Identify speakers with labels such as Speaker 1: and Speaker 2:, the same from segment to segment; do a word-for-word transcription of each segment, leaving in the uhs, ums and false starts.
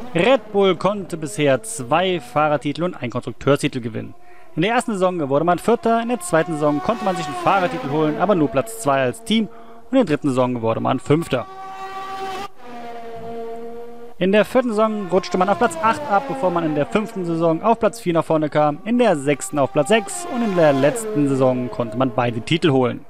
Speaker 1: Red Bull konnte bisher zwei Fahrertitel und einen Konstrukteurstitel gewinnen. In der ersten Saison wurde man Vierter, in der zweiten Saison konnte man sich einen Fahrertitel holen, aber nur Platz zwei als Team, und in der dritten Saison wurde man Fünfter. In der vierten Saison rutschte man auf Platz acht ab, bevor man in der fünften Saison auf Platz vier nach vorne kam, in der sechsten auf Platz sechs und in der letzten Saison konnte man beide Titel holen.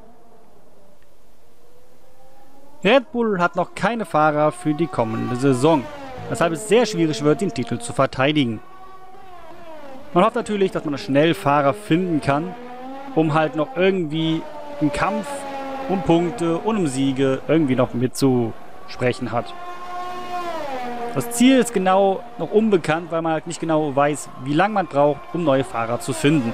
Speaker 1: Red Bull hat noch keine Fahrer für die kommende Saison, weshalb es sehr schwierig wird, den Titel zu verteidigen. Man hofft natürlich, dass man schnell Fahrer finden kann, um halt noch irgendwie im Kampf um Punkte und um Siege irgendwie noch mitzusprechen hat. Das Ziel ist genau noch unbekannt, weil man halt nicht genau weiß, wie lange man braucht, um neue Fahrer zu finden.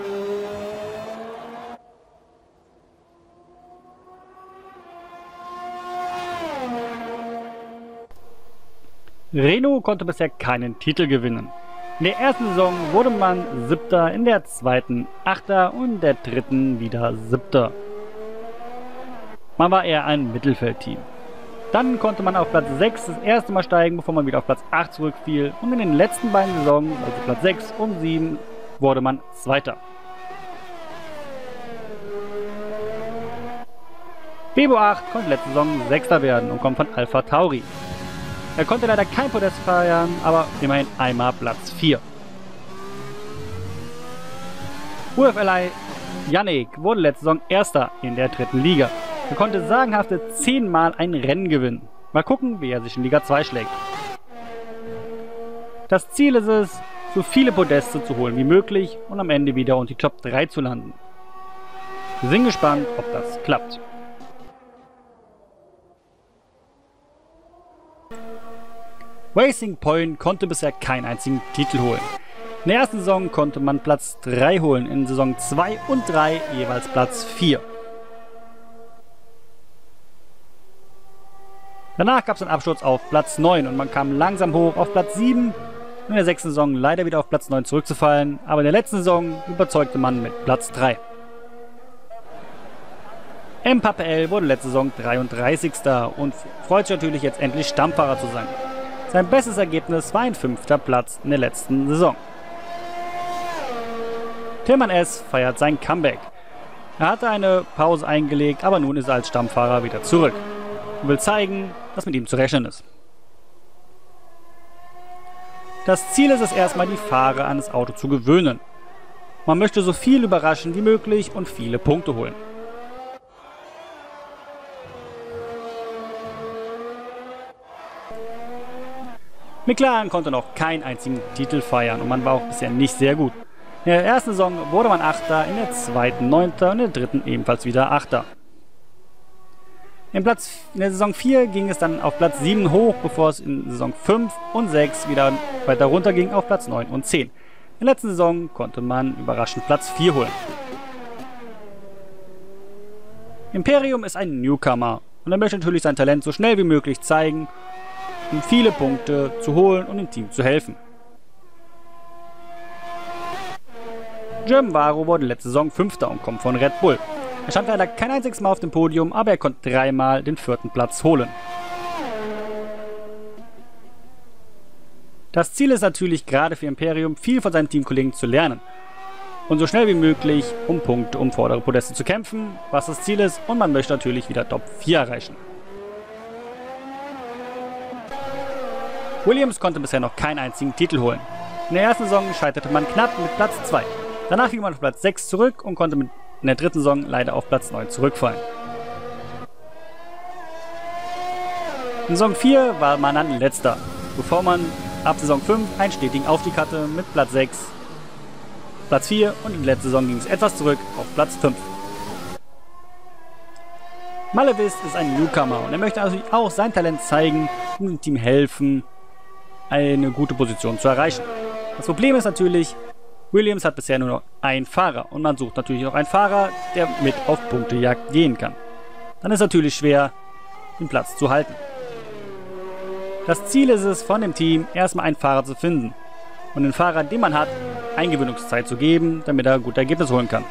Speaker 1: Renault konnte bisher keinen Titel gewinnen. In der ersten Saison wurde man Siebter, in der zweiten Achter und in der dritten wieder Siebter. Man war eher ein Mittelfeldteam. Dann konnte man auf Platz sechs das erste Mal steigen, bevor man wieder auf Platz acht zurückfiel. Und in den letzten beiden Saisons, also Platz sechs und sieben, wurde man Zweiter. Bebo acht konnte letzte Saison Sechster werden und kommt von Alpha Tauri. Er konnte leider kein Podest feiern, aber immerhin einmal Platz vier. U F L I Yannick wurde letzte Saison Erster in der dritten Liga. Er konnte sagenhafte zehnmal ein Rennen gewinnen. Mal gucken, wie er sich in Liga zwei schlägt. Das Ziel ist es, so viele Podeste zu holen wie möglich und am Ende wieder unter die Top drei zu landen. Wir sind gespannt, ob das klappt. Racing Point konnte bisher keinen einzigen Titel holen. In der ersten Saison konnte man Platz drei holen, in Saison zwei und drei jeweils Platz vier. Danach gab es einen Absturz auf Platz neun und man kam langsam hoch auf Platz sieben und in der sechsten Saison leider wieder auf Platz neun zurückzufallen, aber in der letzten Saison überzeugte man mit Platz drei. M P P L wurde letzte Saison dreiunddreißigster und freut sich natürlich jetzt endlich Stammfahrer zu sein. Sein bestes Ergebnis war ein fünfter Platz in der letzten Saison. Tillmann S. feiert sein Comeback. Er hatte eine Pause eingelegt, aber nun ist er als Stammfahrer wieder zurück und will zeigen, dass mit ihm zu rechnen ist. Das Ziel ist es erstmal, die Fahrer an das Auto zu gewöhnen. Man möchte so viel überraschen wie möglich und viele Punkte holen. McLaren konnte noch keinen einzigen Titel feiern und man war auch bisher nicht sehr gut. In der ersten Saison wurde man Achter, in der zweiten Neunter und in der dritten ebenfalls wieder Achter. In, Platz, in der Saison vier ging es dann auf Platz sieben hoch, bevor es in Saison fünf und sechs wieder weiter runter ging auf Platz neun und zehn. In der letzten Saison konnte man überraschend Platz vier holen. Imperium ist ein Newcomer und er möchte natürlich sein Talent so schnell wie möglich zeigen, um viele Punkte zu holen und dem Team zu helfen. German Varo wurde letzte Saison Fünfter und kommt von Red Bull. Er stand leider kein einziges Mal auf dem Podium, aber er konnte dreimal den vierten Platz holen. Das Ziel ist natürlich gerade für Imperium, viel von seinen Teamkollegen zu lernen und so schnell wie möglich um Punkte um vordere Podeste zu kämpfen, was das Ziel ist, und man möchte natürlich wieder Top vier erreichen. Williams konnte bisher noch keinen einzigen Titel holen. In der ersten Saison scheiterte man knapp mit Platz zwei. Danach ging man auf Platz sechs zurück und konnte mit in der dritten Saison leider auf Platz neun zurückfallen. In Saison vier war man dann letzter, bevor man ab Saison fünf einen stetigen Aufstieg hatte mit Platz sechs, Platz vier und in der letzten Saison ging es etwas zurück auf Platz fünf. Malevich ist ein Newcomer und er möchte natürlich auch sein Talent zeigen und dem Team helfen, eine gute Position zu erreichen. Das Problem ist natürlich, Williams hat bisher nur noch einen Fahrer und man sucht natürlich noch einen Fahrer, der mit auf Punktejagd gehen kann. Dann ist es natürlich schwer, den Platz zu halten. Das Ziel ist es, von dem Team erstmal einen Fahrer zu finden und den Fahrer, den man hat, Eingewöhnungszeit zu geben, damit er gute Ergebnisse holen kann.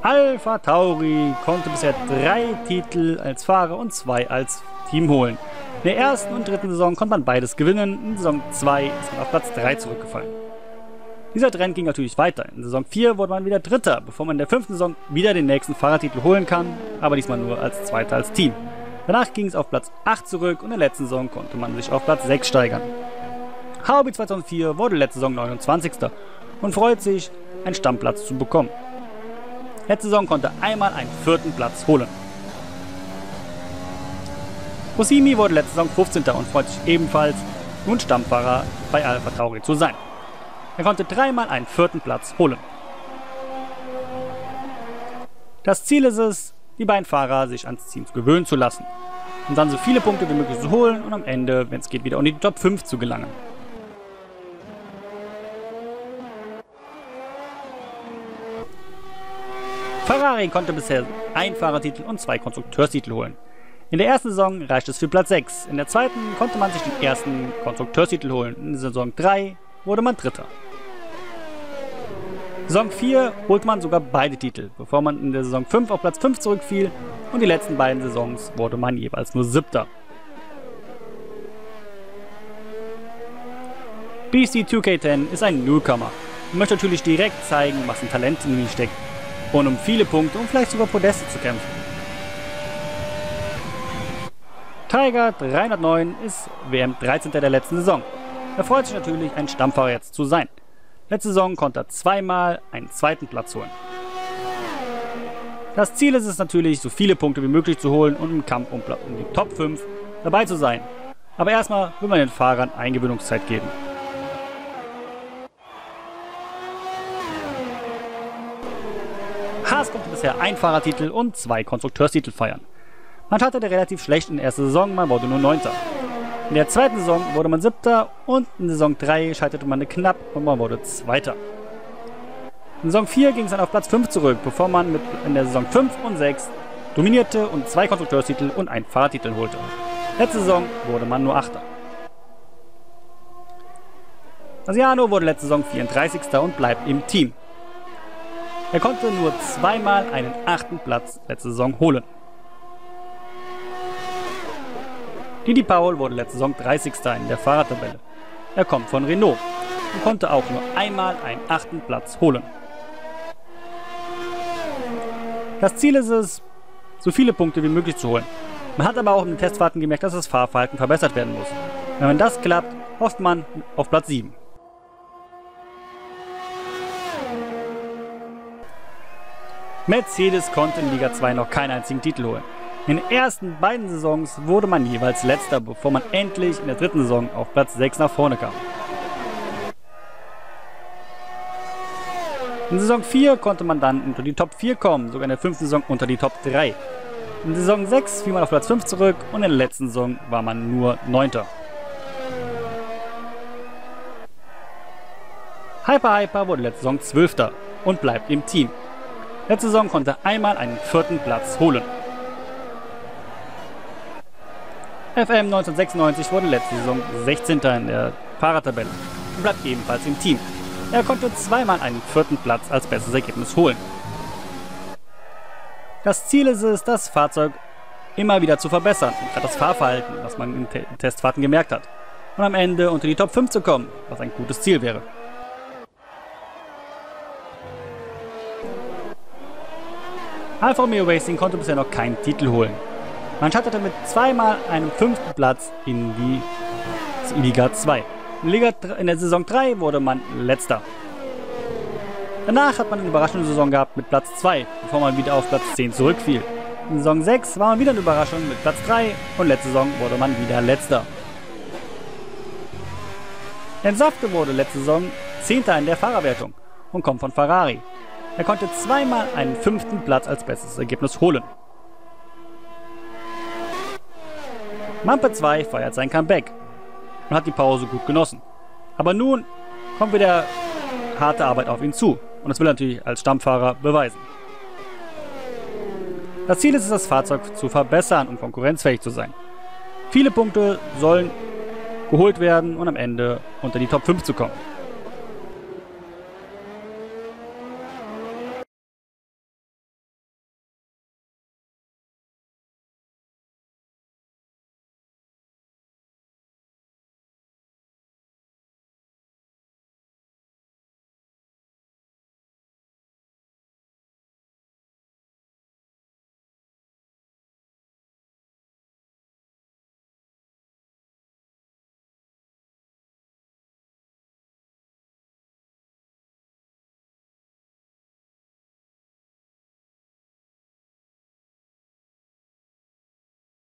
Speaker 1: Alpha Tauri konnte bisher drei Titel als Fahrer und zwei als Team holen. In der ersten und dritten Saison konnte man beides gewinnen, in Saison zwei ist man auf Platz drei zurückgefallen. Dieser Trend ging natürlich weiter. In Saison vier wurde man wieder Dritter, bevor man in der fünften Saison wieder den nächsten Fahrertitel holen kann, aber diesmal nur als Zweiter als Team. Danach ging es auf Platz acht zurück und in der letzten Saison konnte man sich auf Platz sechs steigern. Hobby zweitausendvier wurde letzte Saison neunundzwanzigster und freut sich, einen Stammplatz zu bekommen. Letzte Saison konnte einmal einen vierten Platz holen. Rosimi wurde letzte Saison fünfzehnter und freut sich ebenfalls, nun Stammfahrer bei Alpha Tauri zu sein. Er konnte dreimal einen vierten Platz holen. Das Ziel ist es, die beiden Fahrer sich ans Team gewöhnen zu lassen und dann so viele Punkte wie möglich zu holen und am Ende, wenn es geht, wieder in die Top fünf zu gelangen. Ferrari konnte bisher einen Fahrertitel und zwei Konstrukteurstitel holen. In der ersten Saison reichte es für Platz sechs, in der zweiten konnte man sich den ersten Konstrukteurstitel holen, in Saison drei wurde man Dritter. Saison vier holte man sogar beide Titel, bevor man in der Saison fünf auf Platz fünf zurückfiel und die letzten beiden Saisons wurde man jeweils nur Siebter. B C zwei K zehn ist ein Newcomer und möchte natürlich direkt zeigen, was ein Talent in ihm steckt und um viele Punkte und vielleicht sogar Podeste zu kämpfen. Tiger dreihundertneun ist W M dreizehnter der letzten Saison. Er freut sich natürlich, ein Stammfahrer jetzt zu sein. Letzte Saison konnte er zweimal einen zweiten Platz holen. Das Ziel ist es natürlich, so viele Punkte wie möglich zu holen und im Kampf um die Top fünf dabei zu sein. Aber erstmal will man den Fahrern Eingewöhnungszeit geben. Haas konnte bisher einen Fahrertitel und zwei Konstrukteurstitel feiern. Man startete relativ schlecht in der ersten Saison, man wurde nur Neunter. In der zweiten Saison wurde man Siebter und in Saison drei scheiterte man knapp und man wurde Zweiter. In Saison vier ging es dann auf Platz fünf zurück, bevor man mit in der Saison fünf und sechs dominierte und zwei Konstrukteurstitel und einen Fahrertitel holte. Letzte Saison wurde man nur Achter. Asiano wurde letzte Saison vierunddreißigster und bleibt im Team. Er konnte nur zweimal einen achten Platz letzte Saison holen. Didi Paul wurde letzte Saison dreißigster in der Fahrertabelle. Er kommt von Renault und konnte auch nur einmal einen achten Platz holen. Das Ziel ist es, so viele Punkte wie möglich zu holen. Man hat aber auch in den Testfahrten gemerkt, dass das Fahrverhalten verbessert werden muss. Wenn man das klappt, hofft man auf Platz sieben. Mercedes konnte in Liga zwei noch keinen einzigen Titel holen. In den ersten beiden Saisons wurde man jeweils Letzter, bevor man endlich in der dritten Saison auf Platz sechs nach vorne kam. In Saison vier konnte man dann unter die Top vier kommen, sogar in der fünften Saison unter die Top drei. In Saison sechs fiel man auf Platz fünf zurück und in der letzten Saison war man nur Neunter. Hyper Hyper wurde letzte Saison Zwölfter und bleibt im Team. Letzte Saison konnte einmal einen vierten Platz holen. F M neunzehnhundertsechsundneunzig wurde letzte Saison sechzehnter in der Fahrertabelle und bleibt ebenfalls im Team. Er konnte zweimal einen vierten Platz als bestes Ergebnis holen. Das Ziel ist es, das Fahrzeug immer wieder zu verbessern und gerade das Fahrverhalten, was man in T- Testfahrten gemerkt hat. Und am Ende unter die Top fünf zu kommen, was ein gutes Ziel wäre. Alfa Romeo Racing konnte bisher noch keinen Titel holen. Man startete mit zweimal einem fünften Platz in die Liga zwei. In, Liga, in der Saison drei wurde man Letzter. Danach hat man eine überraschende Saison gehabt mit Platz zwei, bevor man wieder auf Platz zehn zurückfiel. In Saison sechs war man wieder eine Überraschung mit Platz drei und letzte Saison wurde man wieder Letzter. Ensafte wurde letzte Saison Zehnter in der Fahrerwertung und kommt von Ferrari. Er konnte zweimal einen fünften Platz als bestes Ergebnis holen. Mampe zwei feiert sein Comeback und hat die Pause gut genossen. Aber nun kommt wieder harte Arbeit auf ihn zu und das will er natürlich als Stammfahrer beweisen. Das Ziel ist es, das Fahrzeug zu verbessern, um konkurrenzfähig zu sein. Viele Punkte sollen geholt werden und am Ende unter die Top fünf zu kommen.